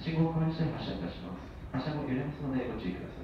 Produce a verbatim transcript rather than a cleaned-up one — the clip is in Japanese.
信号を確認して発車いたします。発車後揺れますのでご注意ください。